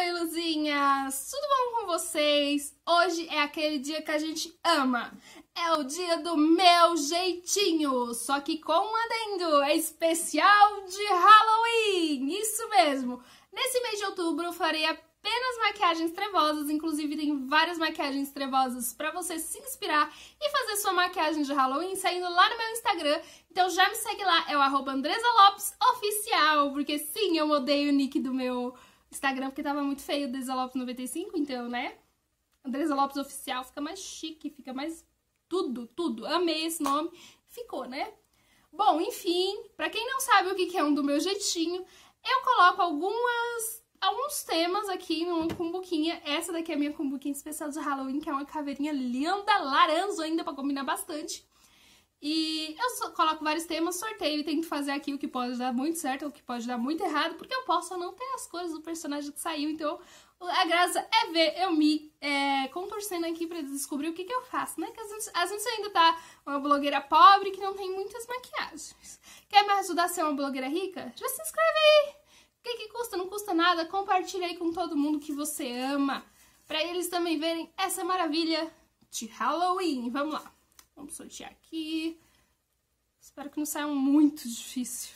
Oi, luzinhas! Tudo bom com vocês? Hoje é aquele dia que a gente ama. É o dia do meu jeitinho, só que com um adendo, é especial de Halloween! Isso mesmo! Nesse mês de outubro eu farei apenas maquiagens trevosas, inclusive tem várias maquiagens trevosas pra você se inspirar e fazer sua maquiagem de Halloween saindo lá no meu Instagram. Então já me segue lá, é o @AndresaLopesOficial, porque sim, eu mudei o nick do meu Instagram porque tava muito feio, Andresa Lopes 95, então, né? Andresa Lopes Oficial fica mais chique, fica mais tudo. Amei esse nome, ficou, né? Bom, enfim, pra quem não sabe o que é um do meu jeitinho, eu coloco alguns temas aqui numa cumbuquinha. Essa daqui é a minha cumbuquinha especial de Halloween, que é uma caveirinha linda, laranja ainda, pra combinar bastante. E eu só coloco vários temas, sorteio e tento fazer aqui o que pode dar muito certo ou o que pode dar muito errado, porque eu posso não ter as cores do personagem que saiu, então a graça é ver eu me contorcendo aqui pra descobrir o que eu faço, né? Que às vezes ainda tá uma blogueira pobre que não tem muitas maquiagens. Quer me ajudar a ser uma blogueira rica? Já se inscreve aí! O que custa? Não custa nada, compartilha aí com todo mundo que você ama, pra eles também verem essa maravilha de Halloween. Vamos lá! Vamos sortear aqui. Espero que não saia muito difícil.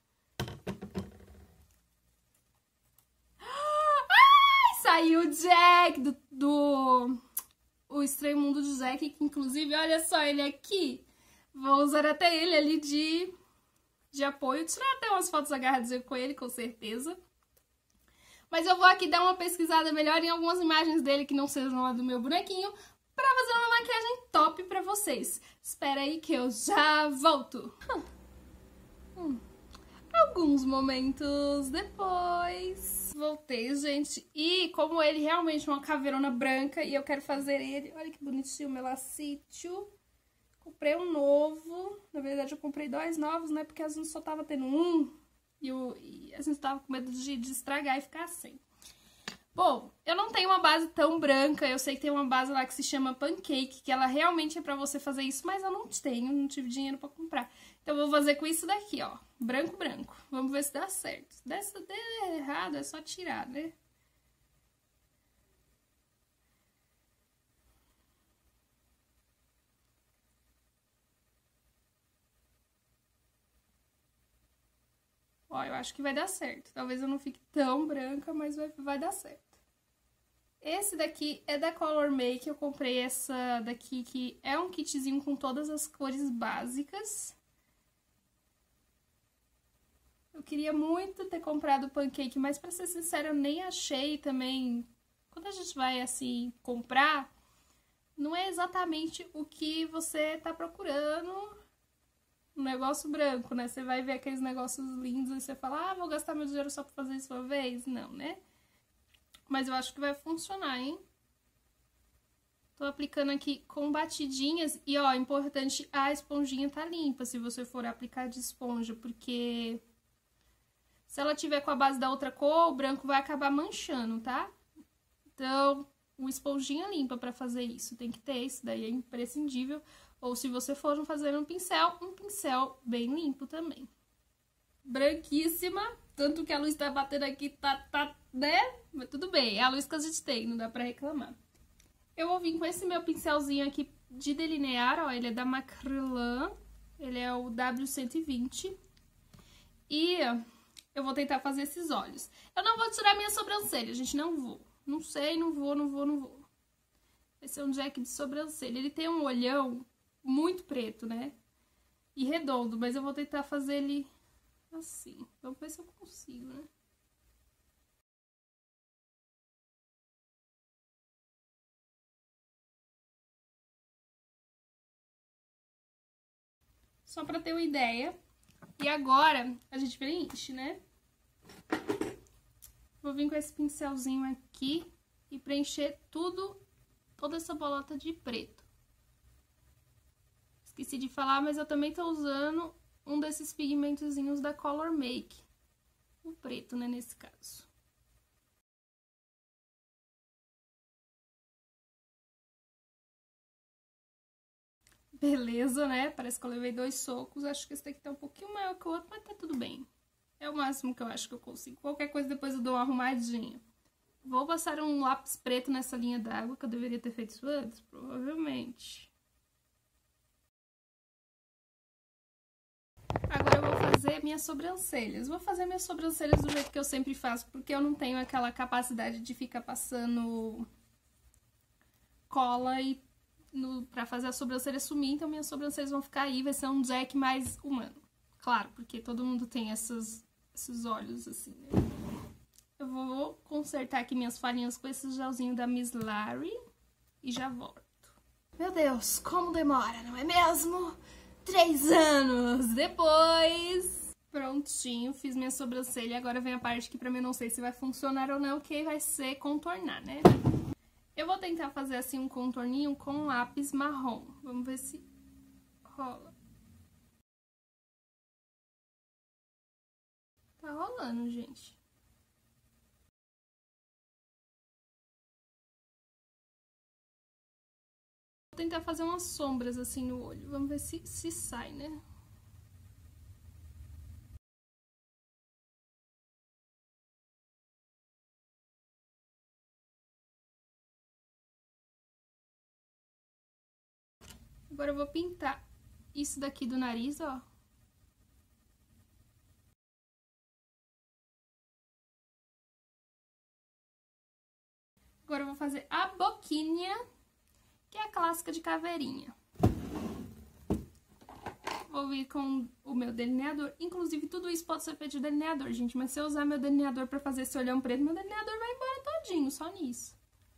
Ai, saiu o Jack O Estranho Mundo do Jack, que inclusive, olha só ele aqui. Vou usar até ele ali de apoio. Tirar até umas fotos agarradas com ele, com certeza. Mas eu vou aqui dar uma pesquisada melhor em algumas imagens dele que não sejam lá do meu bonequinho, pra fazer uma maquiagem top pra vocês. Espera aí que eu já volto. Alguns momentos depois. Voltei, gente. E como ele realmente é uma caveirona branca e eu quero fazer ele... Olha que bonitinho, meu lacítio. Comprei um novo. Na verdade, eu comprei dois novos, né? Porque a gente só tava tendo um. E a gente tava com medo de estragar e ficar sem. Bom, eu não tenho uma base tão branca, eu sei que tem uma base lá que se chama Pancake, que ela realmente é pra você fazer isso, mas eu não tenho, não tive dinheiro pra comprar. Então eu vou fazer com isso daqui, ó, branco. Vamos ver se dá certo. Se der errado, é só tirar, né? Ó, eu acho que vai dar certo. Talvez eu não fique tão branca, mas vai dar certo. Esse daqui é da Color Make, eu comprei essa daqui que é um kitzinho com todas as cores básicas. Eu queria muito ter comprado o Pancake, mas pra ser sincera eu nem achei também. Quando a gente vai assim comprar, não é exatamente o que você tá procurando. Um negócio branco, né? Você vai ver aqueles negócios lindos e você fala, ah, vou gastar meu dinheiro só pra fazer isso uma vez? Não, né? Mas eu acho que vai funcionar, hein? Tô aplicando aqui com batidinhas. E, ó, importante, a esponjinha tá limpa se você for aplicar de esponja, porque se ela tiver com a base da outra cor, o branco vai acabar manchando, tá? Então, uma esponjinha limpa pra fazer isso. Tem que ter, isso daí é imprescindível. Ou se você for fazer um pincel bem limpo também. Branquíssima, tanto que a luz tá batendo aqui, né? Mas tudo bem, é a luz que a gente tem, não dá pra reclamar. Eu vou vir com esse meu pincelzinho aqui de delinear, ó, ele é da Macrylan, ele é o W120. E eu vou tentar fazer esses olhos. Eu não vou tirar minha sobrancelha, gente, não vou. Não sei, não vou. Esse é um Jack de sobrancelha, ele tem um olhão muito preto, né? E redondo, mas eu vou tentar fazer ele assim. Vamos ver se eu consigo, né? Só pra ter uma ideia. E agora, a gente preenche, né? Vou vir com esse pincelzinho aqui e preencher toda essa bolota de preto. Esqueci de falar, mas eu também tô usando um desses pigmentozinhos da Color Make. O preto, né, nesse caso. Beleza, né? Parece que eu levei 2 socos. Acho que esse daqui tá um pouquinho maior que o outro, mas tá tudo bem. É o máximo que eu acho que eu consigo. Qualquer coisa depois eu dou uma arrumadinha. Vou passar um lápis preto nessa linha d'água, que eu deveria ter feito isso antes, provavelmente. Agora eu vou fazer minhas sobrancelhas. Vou fazer minhas sobrancelhas do jeito que eu sempre faço, porque eu não tenho aquela capacidade de ficar passando cola pra fazer a sobrancelha sumir, então minhas sobrancelhas vão ficar aí, vai ser um Jack mais humano. Claro, porque todo mundo tem esses olhos assim, né? Eu vou consertar aqui minhas falhinhas com esse gelzinho da Miss Larry e já volto. Meu Deus, como demora, não é mesmo? 3 anos depois. Prontinho, fiz minha sobrancelha. Agora vem a parte que pra mim eu não sei se vai funcionar ou não, que vai ser contornar, né? Eu vou tentar fazer assim um contorninho com lápis marrom. Vamos ver se rola. Tá rolando, gente. Vou tentar fazer umas sombras assim no olho. Vamos ver se sai, né? Agora eu vou pintar isso daqui do nariz, ó. Agora eu vou fazer a boquinha, que é a clássica de caveirinha. Vou vir com o meu delineador. Inclusive, tudo isso pode ser feito de delineador, gente. Mas se eu usar meu delineador pra fazer esse olhão preto, meu delineador vai embora todinho, só nisso.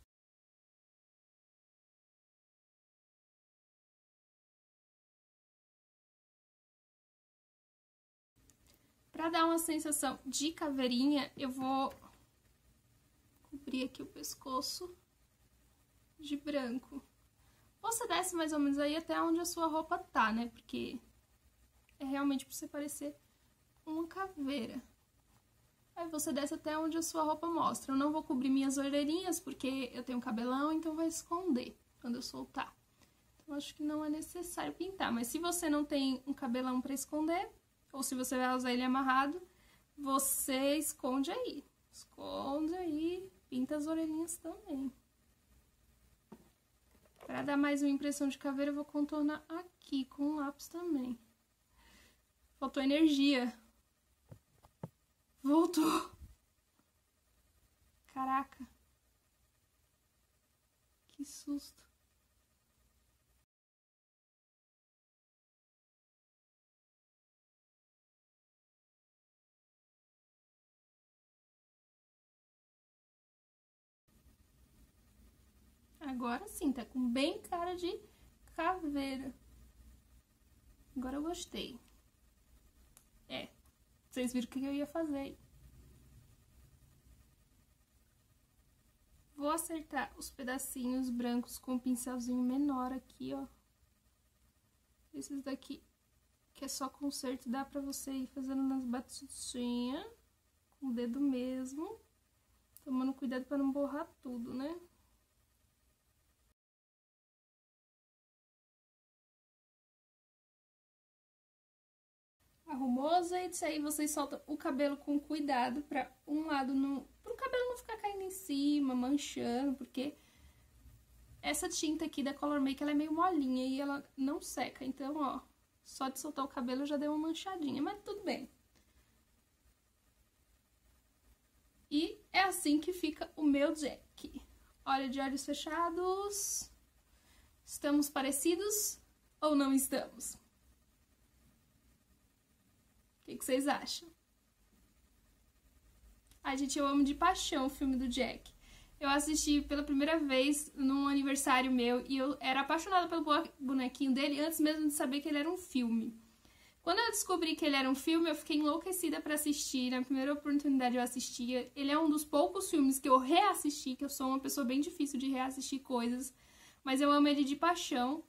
Pra dar uma sensação de caveirinha, eu vou cobrir aqui o pescoço de branco. Você desce mais ou menos aí até onde a sua roupa tá, né? Porque é realmente pra você parecer uma caveira. Aí você desce até onde a sua roupa mostra. Eu não vou cobrir minhas orelhinhas, porque eu tenho cabelão, então vai esconder quando eu soltar. Então, acho que não é necessário pintar. Mas se você não tem um cabelão pra esconder, ou se você vai usar ele amarrado, você esconde aí. Esconde aí, pinta as orelhinhas também. Pra dar mais uma impressão de caveira, eu vou contornar aqui com o lápis também. Faltou energia. Voltou. Caraca. Que susto. Agora sim, tá com bem cara de caveira. Agora eu gostei. Vocês viram o que eu ia fazer aí. Vou acertar os pedacinhos brancos com um pincelzinho menor aqui, ó. Esses daqui, que é só conserto, dá pra você ir fazendo nas batidinhas, com o dedo mesmo. Tomando cuidado pra não borrar tudo, né? Arrumou os azeite, aí vocês soltam o cabelo com cuidado pra um lado pro cabelo não ficar caindo em cima, manchando, porque essa tinta aqui da Color Make, ela é meio molinha e ela não seca, então, ó, só de soltar o cabelo já deu uma manchadinha, mas tudo bem. E é assim que fica o meu Jack. Olha, de olhos fechados, estamos parecidos ou não estamos? O que vocês acham? Ai, gente, eu amo de paixão o filme do Jack. Eu assisti pela primeira vez num aniversário meu e eu era apaixonada pelo bonequinho dele antes mesmo de saber que ele era um filme. Quando eu descobri que ele era um filme, eu fiquei enlouquecida pra assistir. Na primeira oportunidade eu assistia. Ele é um dos poucos filmes que eu reassisti, que eu sou uma pessoa bem difícil de reassistir coisas, mas eu amo ele de paixão.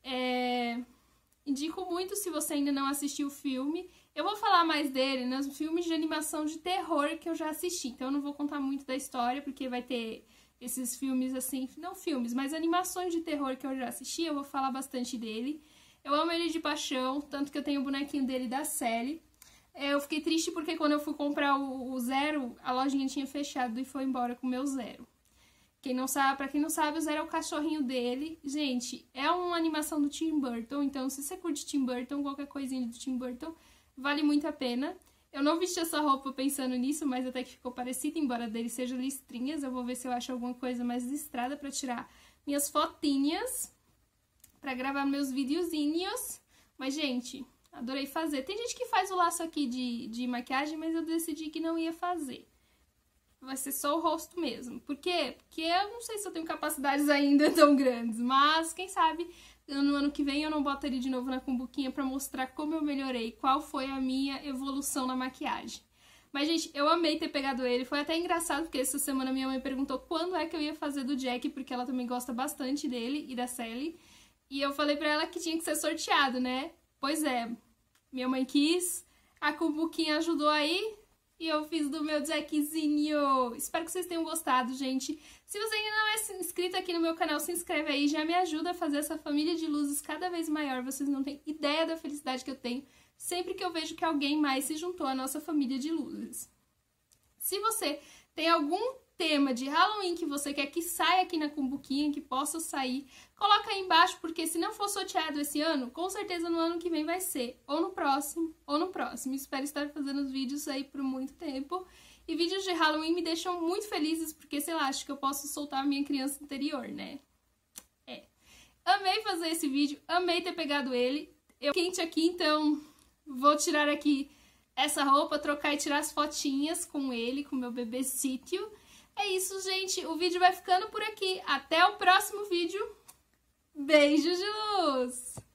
Indico muito se você ainda não assistiu o filme. Eu vou falar mais dele nos filmes de animação de terror que eu já assisti. Então eu não vou contar muito da história, porque vai ter esses filmes assim, não filmes, mas animações de terror que eu já assisti, eu vou falar bastante dele. Eu amo ele de paixão, tanto que eu tenho o bonequinho dele da série. Eu fiquei triste porque quando eu fui comprar o Zero, a lojinha tinha fechado e foi embora com o meu Zero. Pra quem não sabe, o Zero é o cachorrinho dele. Gente, é uma animação do Tim Burton, então se você curte Tim Burton, qualquer coisinha do Tim Burton, vale muito a pena. Eu não vesti essa roupa pensando nisso, mas até que ficou parecida, embora dele seja listrinhas. Eu vou ver se eu acho alguma coisa mais listrada pra tirar minhas fotinhas, pra gravar meus videozinhos. Mas, gente, adorei fazer. Tem gente que faz o laço aqui de maquiagem, mas eu decidi que não ia fazer. Vai ser só o rosto mesmo. Por quê? Porque eu não sei se eu tenho capacidades ainda tão grandes, mas quem sabe no ano que vem eu não boto ele de novo na cumbuquinha pra mostrar como eu melhorei, qual foi a minha evolução na maquiagem. Mas, gente, eu amei ter pegado ele. Foi até engraçado, porque essa semana minha mãe perguntou quando é que eu ia fazer do Jack, porque ela também gosta bastante dele e da Sally. E eu falei pra ela que tinha que ser sorteado, né? Pois é, minha mãe quis, a cumbuquinha ajudou aí, e eu fiz do meu Jackzinho. Espero que vocês tenham gostado, gente. Se você ainda não é inscrito aqui no meu canal, se inscreve aí. Já me ajuda a fazer essa família de luzes cada vez maior. Vocês não têm ideia da felicidade que eu tenho sempre que eu vejo que alguém mais se juntou à nossa família de luzes. Se você tem algum tema de Halloween que você quer que saia aqui na cumbuquinha, que possa sair, coloca aí embaixo, porque se não for sorteado esse ano, com certeza no ano que vem vai ser, ou no próximo, ou no próximo. Espero estar fazendo os vídeos aí por muito tempo. E vídeos de Halloween me deixam muito felizes, porque, sei lá, acho que eu posso soltar a minha criança interior, né? Amei fazer esse vídeo, amei ter pegado ele. Eu quente aqui, então vou tirar aqui essa roupa, trocar e tirar as fotinhas com ele, com o meu bebê sítio. É isso, gente. O vídeo vai ficando por aqui. Até o próximo vídeo. Beijos de luz!